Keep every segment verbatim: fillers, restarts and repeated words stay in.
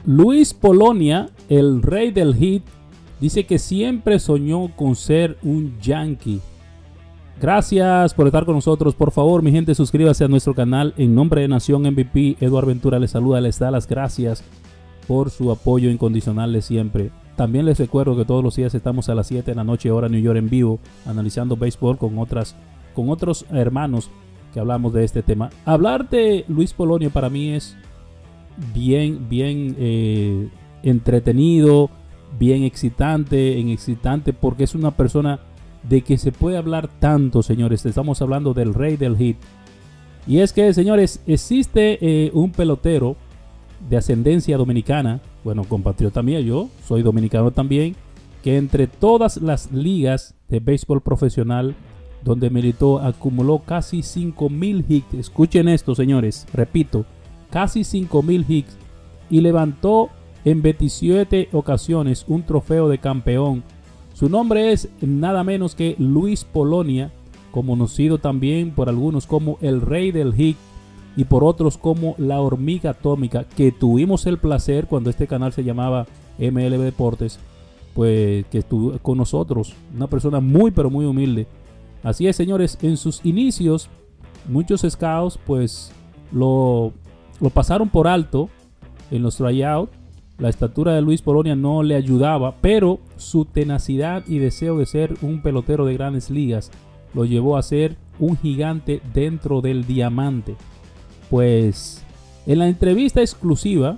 Luis Polonia, el rey del hit, dice que siempre soñó con ser un Yankee. Gracias por estar con nosotros. Por favor, mi gente, suscríbase a nuestro canal. En nombre de Nación M V P, Eduardo Ventura les saluda, les da las gracias por su apoyo incondicional de siempre. También les recuerdo que todos los días estamos a las siete de la noche, hora New York, en vivo, analizando béisbol con, otras, con otros hermanos que hablamos de este tema. Hablar de Luis Polonia para mí es bien, bien eh, entretenido, bien excitante, en excitante porque es una persona de que se puede hablar tanto, señores. Estamos hablando del rey del hit. Y es que, señores, existe eh, un pelotero de ascendencia dominicana, bueno, compatriota mía, yo soy dominicano también, que entre todas las ligas de béisbol profesional donde militó acumuló casi cinco mil hits. Escuchen esto, señores, repito, casi cinco mil hits, y levantó en veintisiete ocasiones un trofeo de campeón. Su nombre es nada menos que Luis Polonia, conocido también por algunos como el rey del hit y por otros como la hormiga atómica, que tuvimos el placer cuando este canal se llamaba M L B Deportes, pues que estuvo con nosotros, una persona muy pero muy humilde. Así es, señores, en sus inicios muchos scouts pues lo, lo pasaron por alto en los tryouts. La estatura de Luis Polonia no le ayudaba, pero su tenacidad y deseo de ser un pelotero de grandes ligas lo llevó a ser un gigante dentro del diamante. Pues en la entrevista exclusiva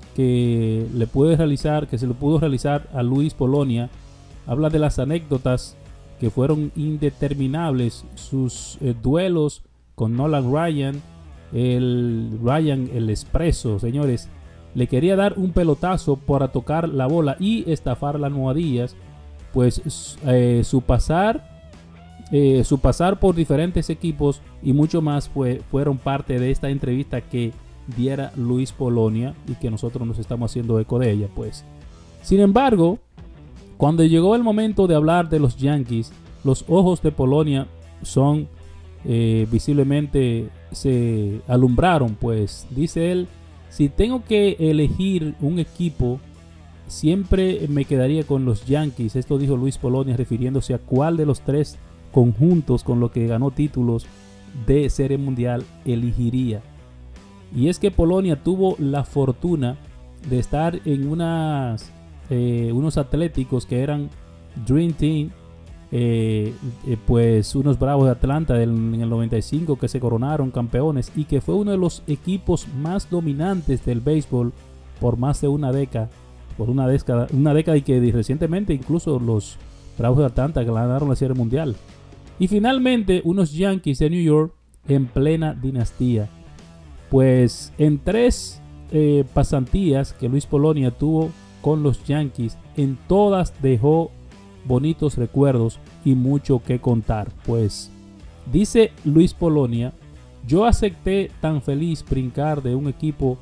que le puede realizar, que se le pudo realizar a Luis Polonia, habla de las anécdotas que fueron indeterminables, sus eh, duelos con Nolan Ryan, el Ryan el expreso, señores. Le quería dar un pelotazo para tocar la bola y estafar las almohadillas. Pues eh, su pasar eh, su pasar por diferentes equipos y mucho más fue, fueron parte de esta entrevista que diera Luis Polonia y que nosotros nos estamos haciendo eco de ella. Pues, sin embargo, cuando llegó el momento de hablar de los Yankees, los ojos de Polonia son eh, visiblemente se alumbraron. Pues dice él: si tengo que elegir un equipo, siempre me quedaría con los Yankees. Esto dijo Luis Polonia refiriéndose a cuál de los tres conjuntos con los que ganó títulos de Serie Mundial elegiría. Y es que Polonia tuvo la fortuna de estar en unas, eh, unos Atléticos que eran Dream Team, eh, eh, pues unos Bravos de Atlanta del, en el noventa y cinco que se coronaron campeones y que fue uno de los equipos más dominantes del béisbol por más de una década, por una década, una década y que recientemente incluso los Bravos de Atlanta ganaron la Serie Mundial. Y finalmente unos Yankees de New York en plena dinastía. Pues en tres eh, pasantías que Luis Polonia tuvo con los Yankees, en todas dejó bonitos recuerdos y mucho que contar. Pues dice Luis Polonia: yo acepté tan feliz brincar de un equipo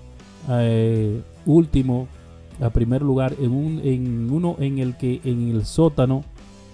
eh, último a primer lugar en, un, en uno en el que en el sótano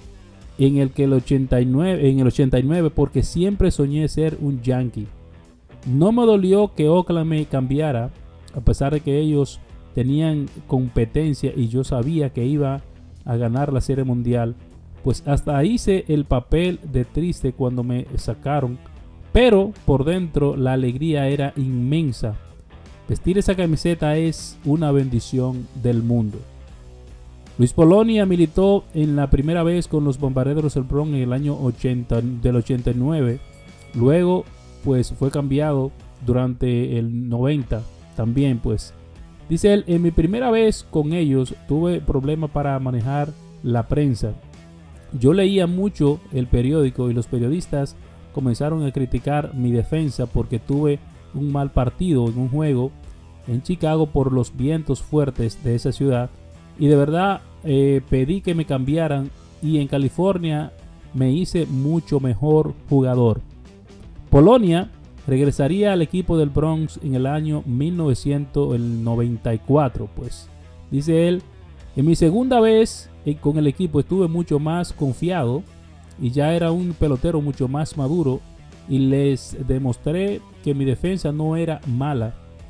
en el que el ochenta y nueve en el ochenta y nueve, porque siempre soñé ser un Yankee. No me dolió que Oakland me cambiara, a pesar de que ellos tenían competencia y yo sabía que iba a ganar la Serie Mundial. Pues hasta hice el papel de triste cuando me sacaron, pero por dentro la alegría era inmensa. Vestir esa camiseta es una bendición del mundo. Luis Polonia militó en la primera vez con los Bombarderos del Bronx en el año ochenta, del ochenta y nueve. Luego pues fue cambiado durante el noventa también. Pues dice él: en mi primera vez con ellos tuve problemas para manejar la prensa. Yo leía mucho el periódico y los periodistas comenzaron a criticar mi defensa porque tuve un mal partido en un juego en Chicago por los vientos fuertes de esa ciudad, y de verdad eh, pedí que me cambiaran, y en California me hice mucho mejor jugador. Polonia regresaría al equipo del Bronx en el año mil novecientos noventa y cuatro. Pues dice él: en mi segunda vez eh, con el equipo estuve mucho más confiado y ya era un pelotero mucho más maduro, y les demostré que mi defensa no era mala.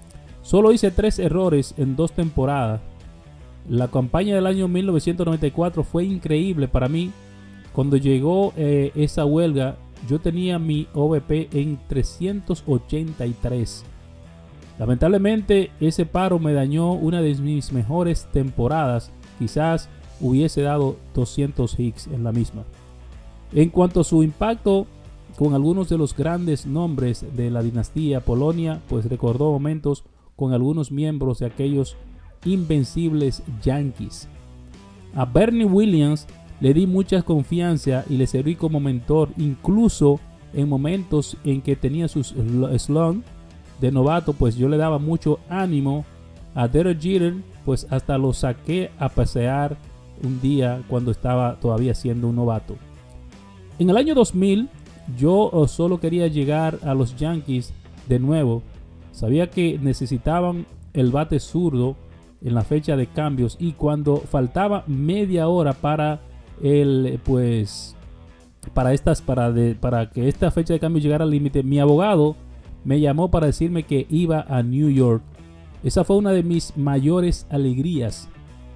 Solo hice tres errores en dos temporadas. La campaña del año mil novecientos noventa y cuatro fue increíble para mí. Cuando llegó eh, esa huelga, yo tenía mi O V P en trescientos ochenta y tres. Lamentablemente, ese paro me dañó una de mis mejores temporadas. Quizás hubiese dado doscientos hits en la misma. En cuanto a su impacto con algunos de los grandes nombres de la dinastía Polonia, pues recordó momentos con algunos miembros de aquellos invencibles Yankees. A Bernie Williams le di mucha confianza y le serví como mentor, incluso en momentos en que tenía sus slump de novato, pues yo le daba mucho ánimo. A Derek Jeter, pues hasta lo saqué a pasear un día cuando estaba todavía siendo un novato. En el año dos mil, yo solo quería llegar a los Yankees de nuevo. Sabía que necesitaban el bate zurdo en la fecha de cambios, y cuando faltaba media hora para el pues para estas para de, para que esta fecha de cambio llegara al límite, mi abogado me llamó para decirme que iba a New York. Esa fue una de mis mayores alegrías.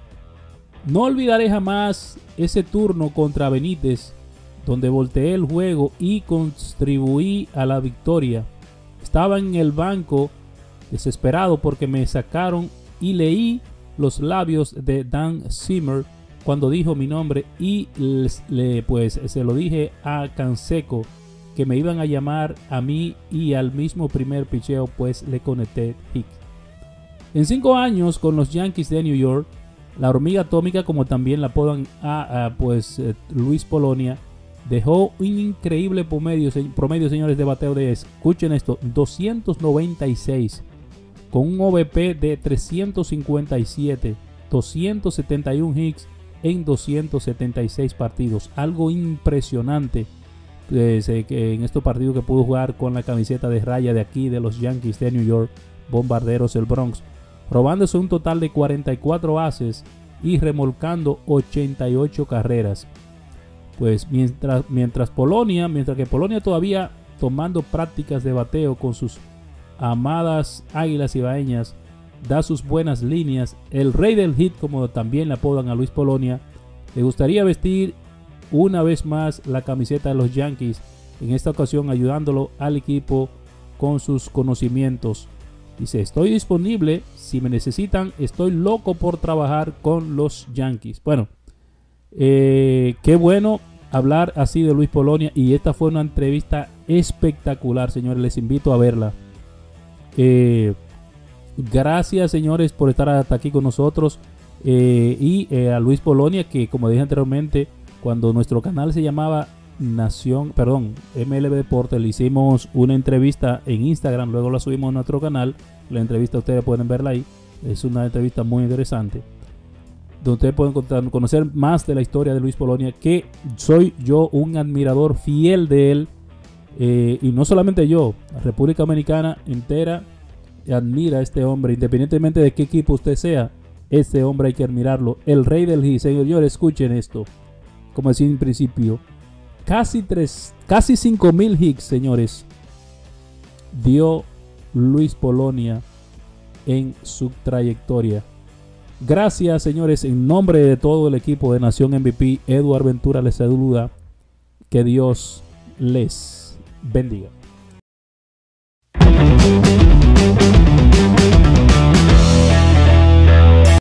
No olvidaré jamás ese turno contra Benítez, donde volteé el juego y contribuí a la victoria. Estaba en el banco desesperado porque me sacaron y leí los labios de Dan Zimmer cuando dijo mi nombre, y les, le, pues se lo dije a Canseco que me iban a llamar a mí, y al mismo primer picheo pues le conecté hit. En cinco años con los Yankees de New York, la hormiga atómica, como también la apodan a, a pues eh, Luis Polonia, dejó un increíble promedio, promedio, señores, de bateo de, escuchen esto, doscientos noventa y seis, con un O V P de trescientos cincuenta y siete, doscientos setenta y uno hits en doscientos setenta y seis partidos. Algo impresionante eh, en estos partidos que pudo jugar con la camiseta de raya de aquí de los Yankees de New York, Bombarderos del Bronx, robándose un total de cuarenta y cuatro bases y remolcando ochenta y ocho carreras. Pues mientras, mientras Polonia, mientras que Polonia todavía tomando prácticas de bateo con sus amadas Águilas Ibaeñas, da sus buenas líneas, el rey del hit, como también le apodan a Luis Polonia, le gustaría vestir una vez más la camiseta de los Yankees, en esta ocasión ayudándolo al equipo con sus conocimientos. Dice: estoy disponible si me necesitan, estoy loco por trabajar con los Yankees. Bueno, eh, qué bueno hablar así de Luis Polonia, y esta fue una entrevista espectacular, señores, les invito a verla. Eh, gracias, señores, por estar hasta aquí con nosotros, eh, y eh, a Luis Polonia, que como dije anteriormente, cuando nuestro canal se llamaba Nación, perdón, M L B Deportes, le hicimos una entrevista en Instagram, luego la subimos a nuestro canal. La entrevista ustedes pueden verla ahí, es una entrevista muy interesante, donde ustedes pueden contar, conocer más de la historia de Luis Polonia, que soy yo un admirador fiel de él, eh, y no solamente yo, la República Dominicana entera admira a este hombre, independientemente de qué equipo usted sea. Este hombre hay que admirarlo, el rey del hit. Señores, escuchen esto, como decía en principio, casi tres, casi cinco mil hits, señores, dio Luis Polonia en su trayectoria. Gracias, señores, en nombre de todo el equipo de Nación M V P, Eduardo Ventura les saluda. Que Dios les bendiga.